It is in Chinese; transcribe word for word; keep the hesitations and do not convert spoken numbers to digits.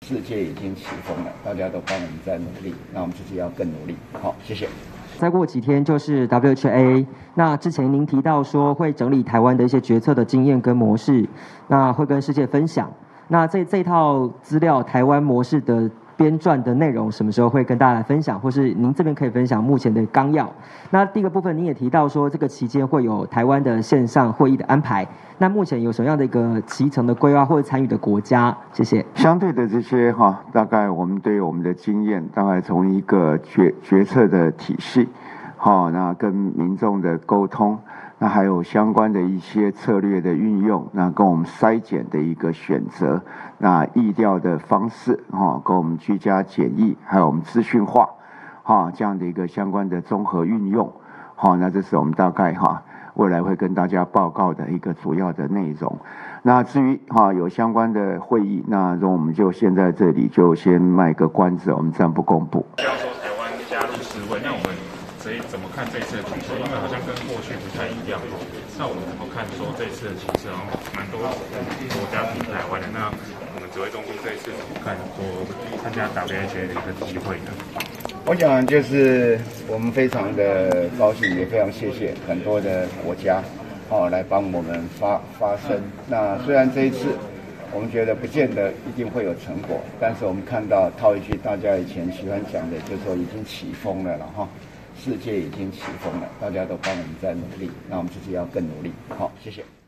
世界已经起风了，大家都帮我们在努力，那我们自己要更努力。好，谢谢。 再过几天就是 W H A， 那之前您提到说会整理台湾的一些决策的经验跟模式，那会跟世界分享。那这这套资料台湾模式的编撰的内容什么时候会跟大家来分享，或是您这边可以分享目前的纲要？那第一个部分您也提到说这个期间会有台湾的线上会议的安排，那目前有什么样的一个期程的规划或者参与的国家？谢谢。 相对的这些哈，大概我们对我们的经验，大概从一个决决策的体系，好，那跟民众的沟通。那还有相关的一些策略的运用，那跟我们筛检的一个选择，那疫调的方式，哈，跟我们居家检疫，还有我们资讯化，哈，这样的一个相关的综合运用，好，那这是我们大概哈未来会跟大家报告的一个主要的内容。那至于哈有相关的会议，那我们就先在这里就先卖个关子，我们暂不公布。 不要说台湾加入世卫，那我们所以怎么看这次的情势？因为好像跟过去不太一样。那我们怎么看说这次的情势？好像蛮多国家挺台湾的。那我们指挥中心这一次怎么看说参加 W H A 的一个机会呢？ 我想就是我们非常的高兴，也非常谢谢很多的国家哦来帮我们发发声。那虽然这一次我们觉得不见得一定会有成果，但是我们看到套一句大家以前喜欢讲的，就是说已经起风了了哈。世界已经起风了，大家都帮我们在努力，那我们自己要更努力。好，谢谢。